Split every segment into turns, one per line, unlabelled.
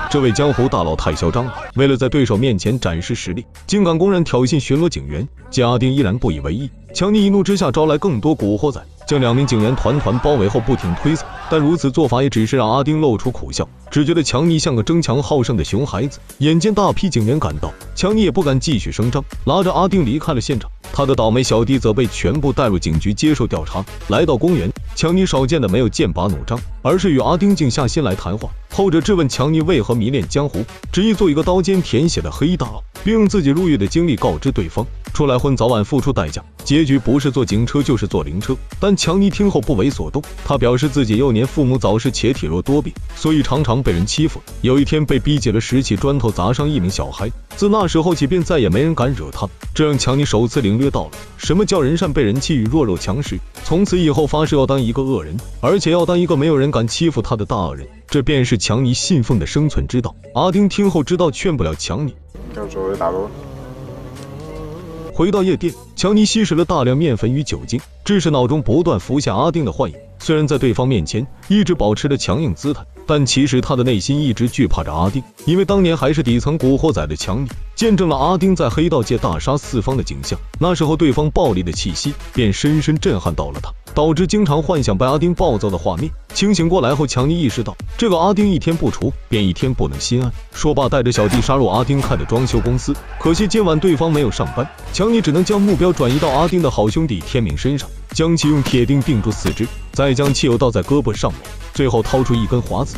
这位江湖大佬太嚣张了，为了在对手面前展示实力，竟敢公然挑衅巡逻警员。见阿丁依然不以为意，强尼一怒之下招来更多古惑仔，将2名警员团团包围后不停推搡。但如此做法也只是让阿丁露出苦笑，只觉得强尼像个争强好胜的熊孩子。眼见大批警员赶到，强尼也不敢继续声张，拉着阿丁离开了现场。他的倒霉小弟则被全部带入警局接受调查。来到公园，强尼少见的没有剑拔弩张，而是与阿丁静下心来谈话。后者质问强尼为何迷恋江湖，执意做一个刀尖舔血的黑大佬，并用自己入狱的经历告知对方，出来混早晚付出代价，结局不是坐警车就是坐灵车。但强尼听后不为所动，他表示自己幼年父母早逝且体弱多病，所以常常被人欺负。有一天被逼急了，拾起砖头砸伤一名小孩，自那时候起便再也没人敢惹他。这让强尼首次领略到了什么叫人善被人欺与弱肉强食，从此以后发誓要当一个恶人，而且要当一个没有人敢欺负他的大恶人。这便是强尼信奉的生存之道。阿丁听后知道劝不了强尼，回到夜店，强尼吸食了大量面粉与酒精，致使脑中不断浮现阿丁的幻影。虽然在对方面前一直保持着强硬姿态，但其实他的内心一直惧怕着阿丁，因为当年还是底层古惑仔的强尼，见证了阿丁在黑道界大杀四方的景象。那时候对方暴力的气息便深深震撼到了他，导致经常幻想被阿丁暴揍的画面。清醒过来后，强尼意识到这个阿丁一天不除便一天不能心安。说罢带着小弟杀入阿丁开的装修公司，可惜今晚对方没有上班，强尼只能将目标转移到阿丁的好兄弟天明身上，将其用铁钉钉住四肢，再将汽油倒在胳膊上面，最后掏出一根华子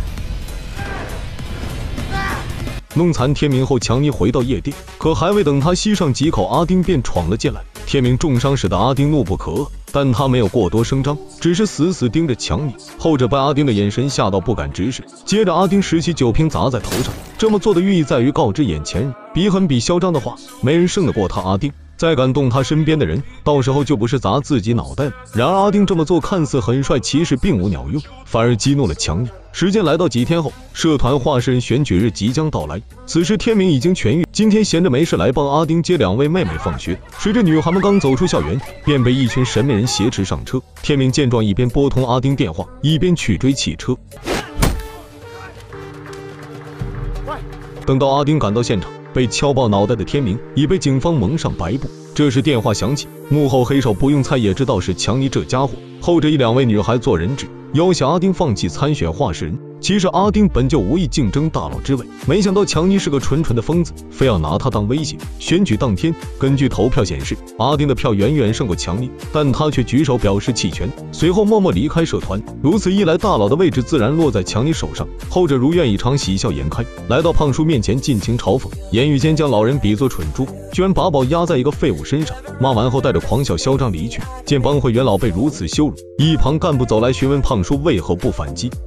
弄残天明后，强尼回到夜店，可还未等他吸上几口，阿丁便闯了进来。天明重伤使得阿丁怒不可遏，但他没有过多声张，只是死死盯着强尼。后者被阿丁的眼神吓到不敢直视，接着阿丁拾起酒瓶砸在头上。这么做的寓意在于告知眼前人，比狠比嚣张的话，没人胜得过他阿丁。再敢动他身边的人，到时候就不是砸自己脑袋了。然而阿丁这么做看似很帅，其实并无鸟用，反而激怒了强尼。时间来到几天后，社团话事人选举日即将到来。此时天明已经痊愈，今天闲着没事来帮阿丁接2位妹妹放学。谁知女孩们刚走出校园，便被一群神秘人挟持上车。天明见状，一边拨通阿丁电话，一边去追汽车。等到阿丁赶到现场，被敲爆脑袋的天明已被警方蒙上白布。这时电话响起，幕后黑手不用猜也知道是强尼这家伙。后者以2位女孩做人质，要挟阿丁放弃参选话事人。其实阿丁本就无意竞争大佬之位，没想到强尼是个纯纯的疯子，非要拿他当威胁。选举当天，根据投票显示，阿丁的票远远胜过强尼，但他却举手表示弃权，随后默默离开社团。如此一来，大佬的位置自然落在强尼手上。后者如愿以偿，喜笑颜开，来到胖叔面前尽情嘲讽，言语间将老人比作蠢猪，居然把宝压在一个废物身上。骂完后带着狂笑嚣张离去。见帮会元老被如此羞辱，一旁干部走来询问胖叔为何不反击。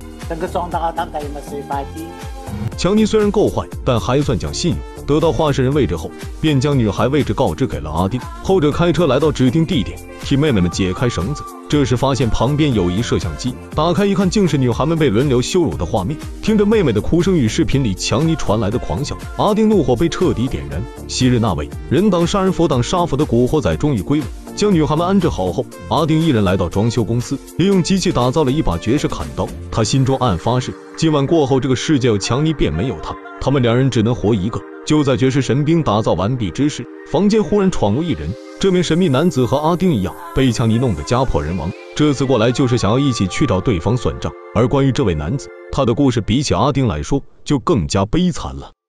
强尼虽然够坏，但还算讲信用。得到话事人位置后，便将女孩位置告知给了阿丁。后者开车来到指定地点，替妹妹们解开绳子。这时发现旁边有一摄像机，打开一看，竟是女孩们被轮流羞辱的画面。听着妹妹的哭声与视频里强尼传来的狂笑，阿丁怒火被彻底点燃。昔日那位人挡杀人佛挡杀佛的古惑仔终于归位。将女孩们安置好后，阿丁一人来到装修公司，利用机器打造了一把绝世砍刀。他心中暗发誓，今晚过后，这个世界有强尼便没有他们2人只能活一个。就在绝世神兵打造完毕之时，房间忽然闯入一人。这名神秘男子和阿丁一样，被强尼弄得家破人亡。这次过来就是想要一起去找对方算账。而关于这位男子，他的故事比起阿丁来说就更加悲惨了。